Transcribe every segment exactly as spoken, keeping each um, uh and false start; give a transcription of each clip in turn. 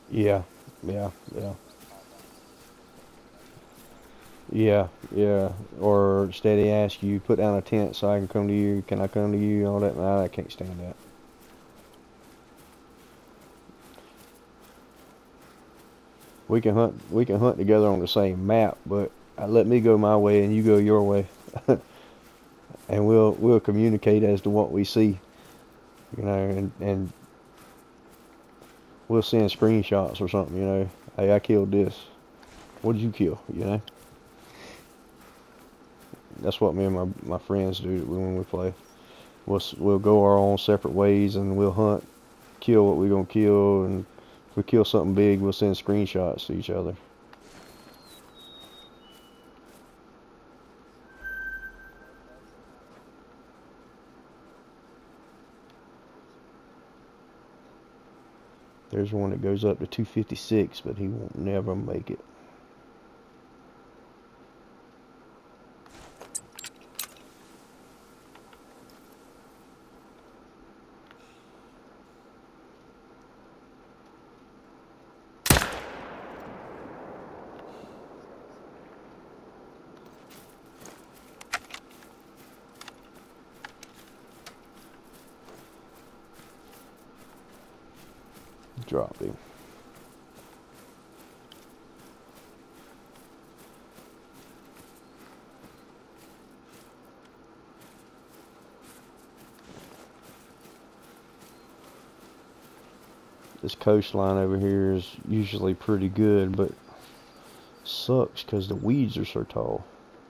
Yeah, yeah, yeah, yeah, yeah. Or instead he asks you, put down a tent so I can come to you. Can I come to you? All that. Nah, I can't stand that. We can hunt. We can hunt together on the same map, but uh, let me go my way and you go your way, and we'll we'll communicate as to what we see. You know, and and we'll send screenshots or something. You know, hey, I killed this. What did you kill? You know, that's what me and my my friends do when we play. We'll we'll go our own separate ways and we'll hunt, kill what we're gonna kill, and if we kill something big, we'll send screenshots to each other. There's one that goes up to two fifty-six, but he won't never make it. Dropped him. This coastline over here is usually pretty good, but sucks because the weeds are so tall.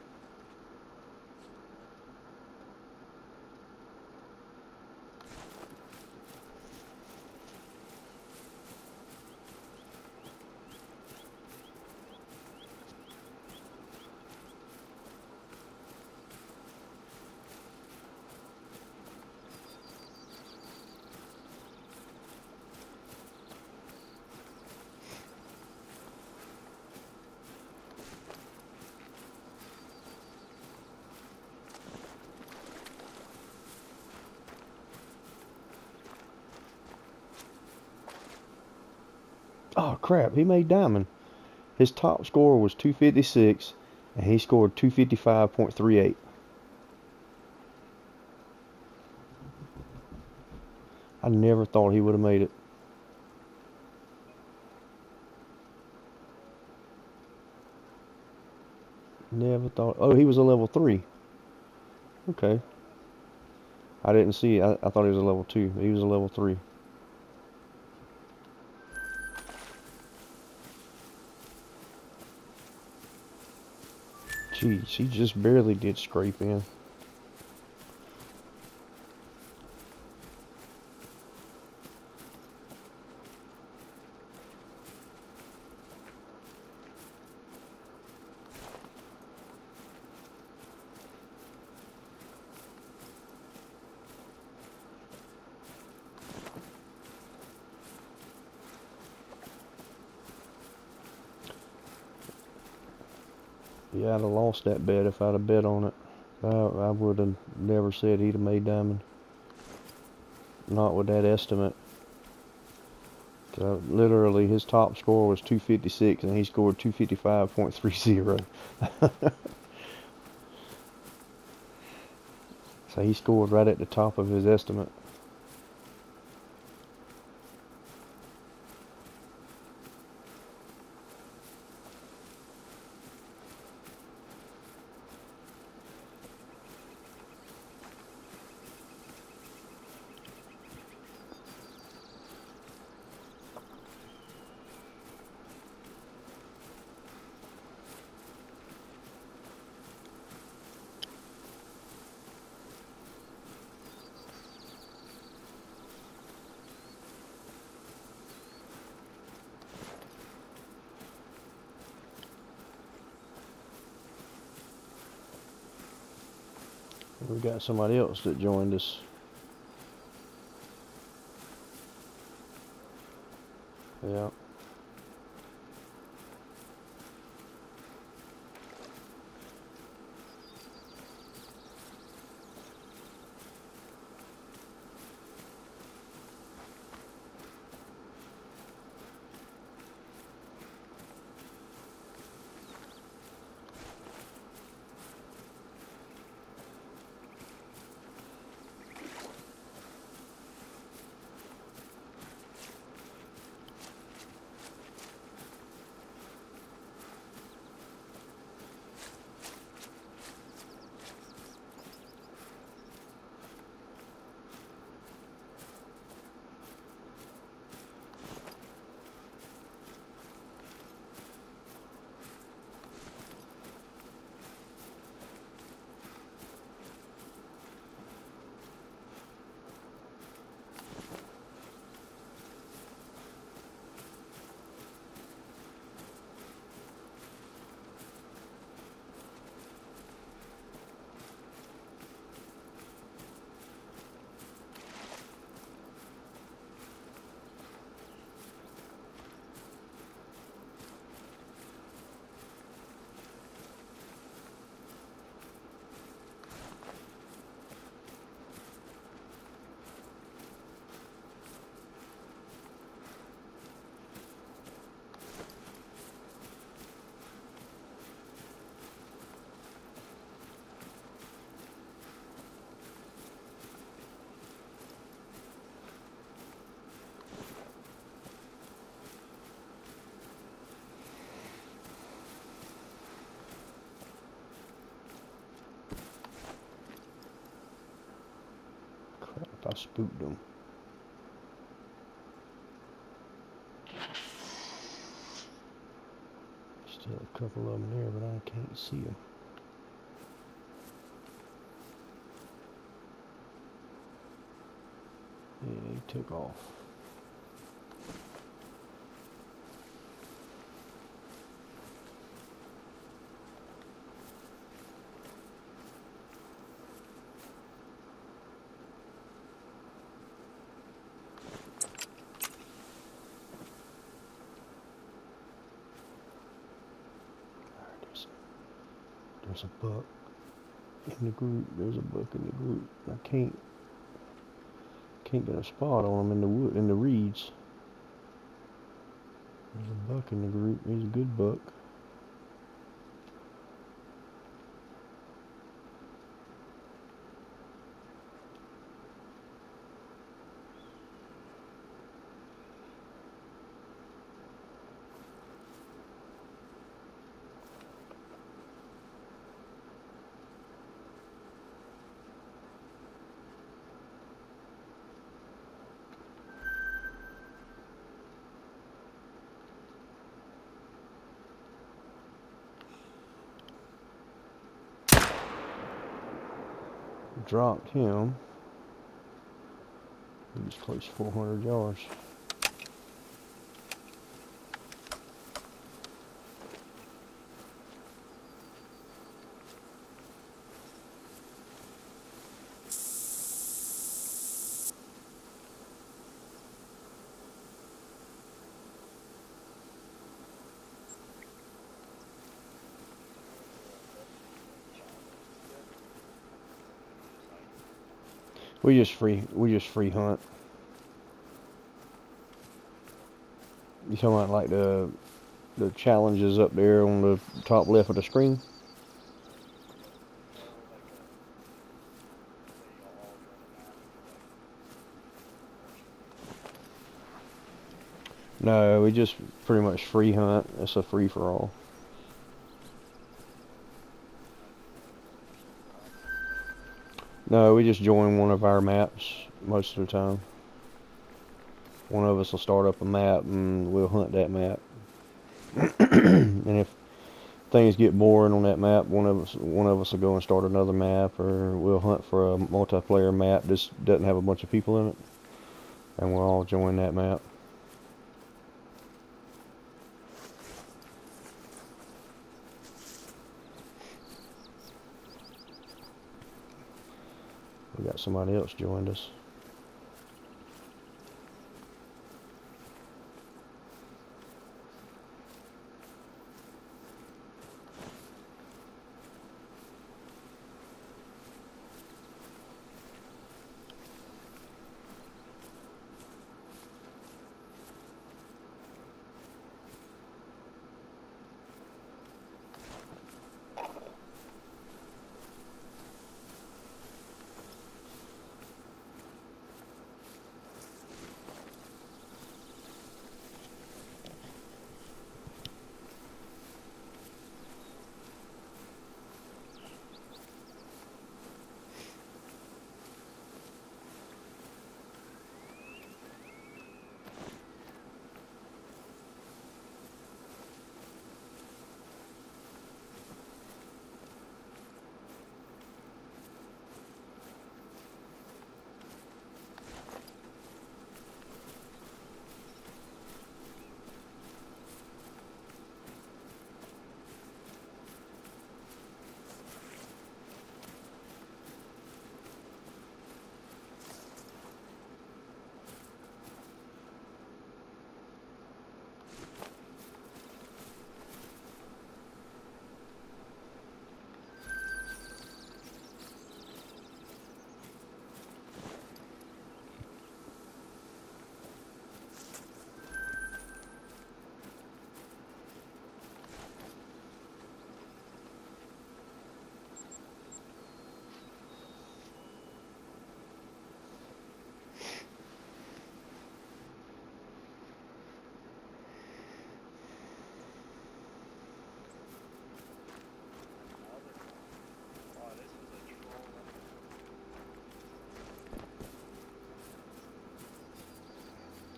Oh crap, he made diamond. His top score was two fifty-six, and he scored two fifty-five point three eight. I never thought he would have made it. Never thought. Oh, he was a level three. Okay. I didn't see. I, I thought he was a level two. He was a level three. Jeez, he just barely did scrape in. Yeah, I'd have lost that bet if I'd have bet on it. I, I would have never said he'd have made diamond. Not with that estimate. Uh, literally, his top score was two fifty-six, and he scored two fifty-five point three zero. So he scored right at the top of his estimate. We got somebody else that joined us. Yeah. spooked them. Still a couple of them there, but I can't see them. Yeah, he took off. There's a buck in the group. There's a buck in the group. I can't can't get a spot on him in the wood in the reeds. There's a buck in the group. He's a good buck. Dropped him. He was close to four hundred yards. We just free, we just free hunt. You talking about like the the challenges up there on the top left of the screen? No, we just pretty much free hunt. It's a free for all. No, we just join one of our maps most of the time. One of us will start up a map and we'll hunt that map. And if things get boring on that map, one of us one of us will go and start another map, or we'll hunt for a multiplayer map that doesn't have a bunch of people in it, and we'll all join that map. We got somebody else joined us.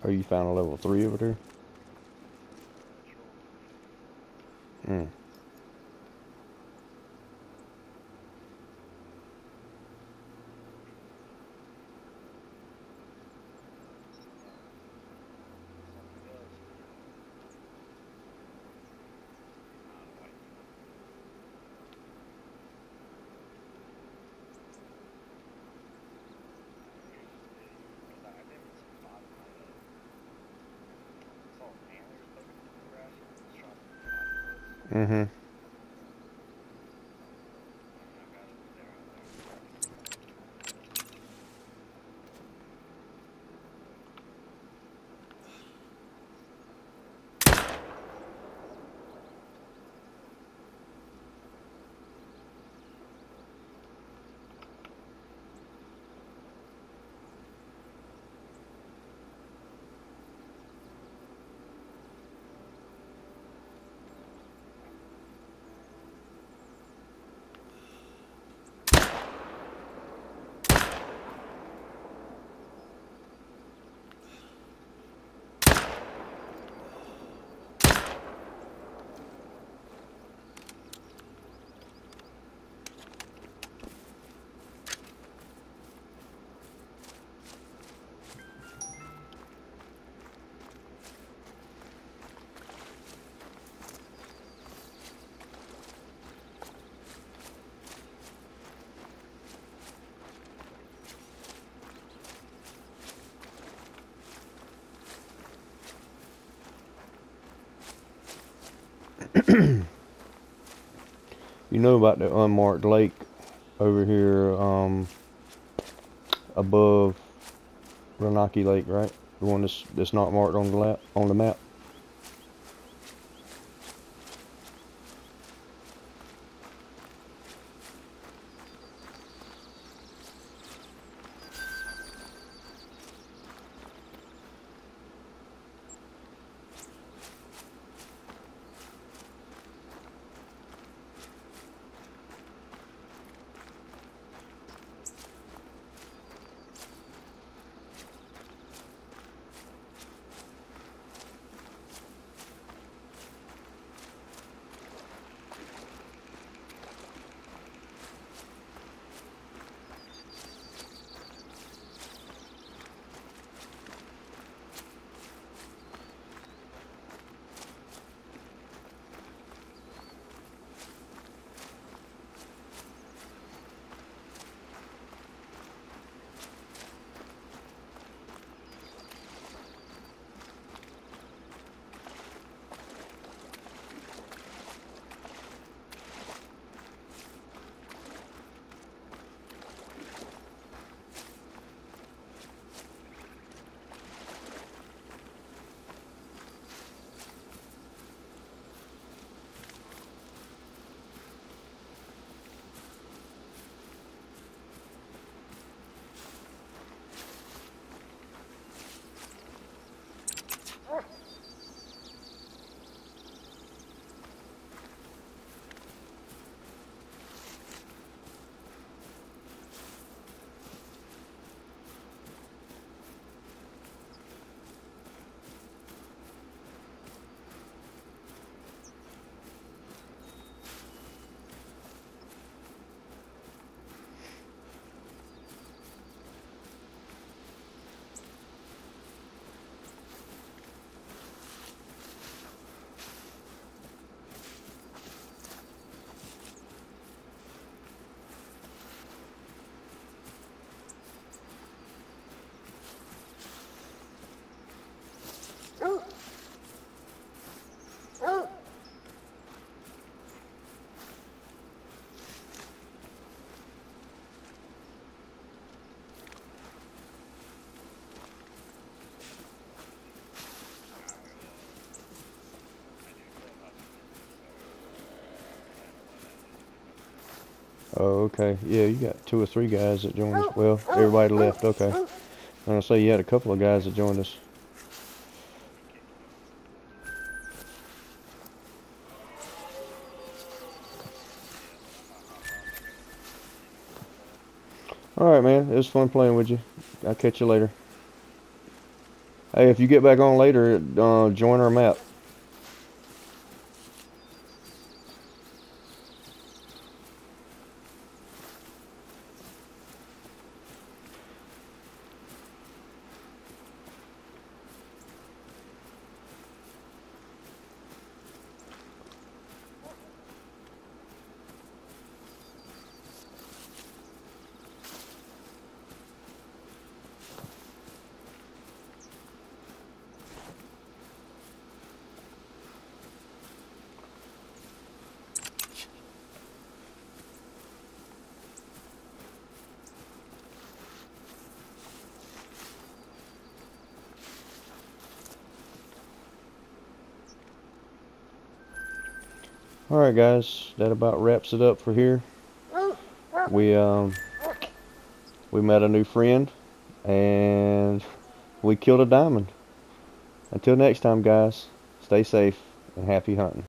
Oh, you found a level three over there? Hmm. Mm-hmm. You know about the unmarked lake over here, um, above Renaki Lake, right? The one that's that's not marked on the lap on the map. Oh, okay. Yeah, you got two or three guys that joined us. Well, everybody left. Okay. I'm gonna say you had a couple of guys that joined us. All right, man. It was fun playing with you. I'll catch you later. Hey, if you get back on later, uh, join our map. Alright guys, that about wraps it up for here. We um we met a new friend and we killed a diamond. Until next time guys, stay safe and happy hunting.